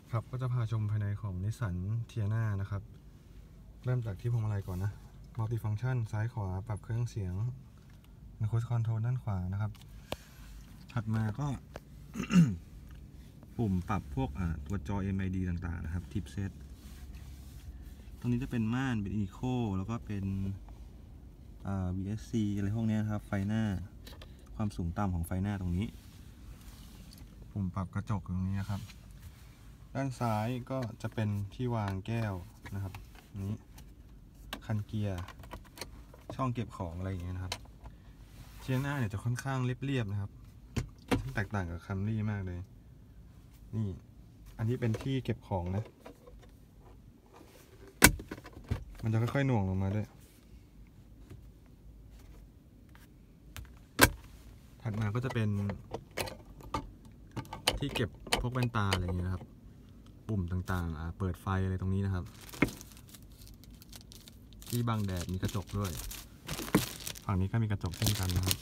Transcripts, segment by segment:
ครับก็จะพาชมภายในของนิสสันเทียน่านะครับเริ่มจากที่พวงมาลัยก่อนนะมัลติฟังก์ชันซ้ายขวาปรับเครื่องเสียงครูซคอนโทรลด้านขวานะครับถัดมาก็ ปุ่มปรับพวกตัวจอ MID ต่างๆนะครับทิปเซตตรงนี้จะเป็นม่านเป็น Eco แล้วก็เป็นVSC อะไรพวกนี้ครับไฟหน้าความสูงต่ำของไฟหน้าตรงนี้ปุ่มปรับกระจกตรงนี้นะครับด้านซ้ายก็จะเป็นที่วางแก้วนะครับนี้คันเกียร์ช่องเก็บของอะไรอย่างเงี้ยนะครับเทียน่าเนี่ยจะค่อนข้างเรียบๆนะครับซึ่งแตกต่างกับคัมรี่มากเลยนี่อันนี้เป็นที่เก็บของนะมันจะค่อยๆหน่วงลงมาด้วยถัดมาก็จะเป็นที่เก็บพวกแว่นตาอะไรอย่างเงี้ยนะครับปุ่มต่างๆเปิดไฟอะไรตรงนี้นะครับที่บังแดดมีกระจกด้วยฝั่งนี้ก็มีกระจกเช่นกันนะครับ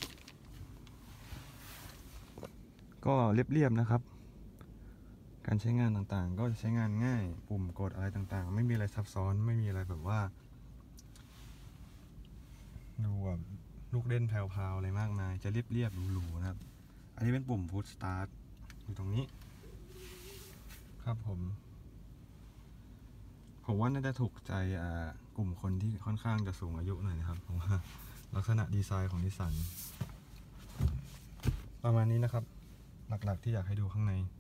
ก็เรียบๆนะครับการใช้งานต่างๆก็จะใช้งานง่ายปุ่มกดอะไรต่างๆไม่มีอะไรซับซ้อนไม่มีอะไรแบบว่าดูแบบลูกเล่นแพรวๆอะไรมากมายจะเรียบๆหรูๆนะครับอันนี้เป็นปุ่มพุชสตาร์ทอยู่ตรงนี้ครับผมว่าน่าจะถูกใจกลุ่มคนที่ค่อนข้างจะสูงอายุหน่อยนะครับเพราะว่าลักษณะดีไซน์ของนิสสันประมาณนี้นะครับหลักๆที่อยากให้ดูข้างใน